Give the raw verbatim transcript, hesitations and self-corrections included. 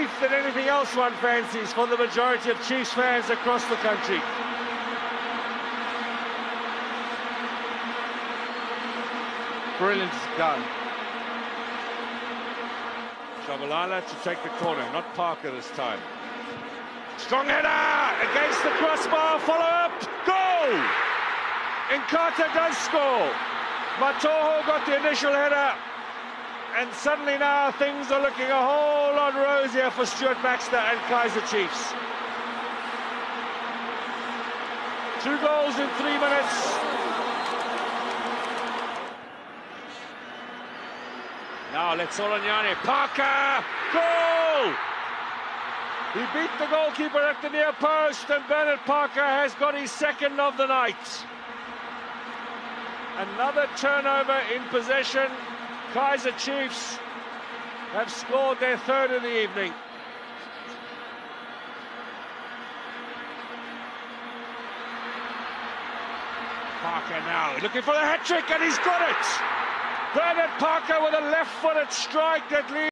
relief than anything else one fancies for the majority of Chiefs fans across the country. Brilliant gun. Shabalala to take the corner, not Parker this time. Strong header against the crossbar, follow up, goal! Nkata does score. Matoho got the initial header, and suddenly now things are looking a whole lot rosier for Stuart, Baxter and Kaizer Chiefs. Two goals in three minutes. Now let's Solanyane, Parker, goal! He beat the goalkeeper at the near post, and Bernard Parker has got his second of the night. Another turnover in possession. Kaizer Chiefs have scored their third of the evening. Parker now looking for the hat-trick, and he's got it! Bernard Parker with a left-footed strike that leads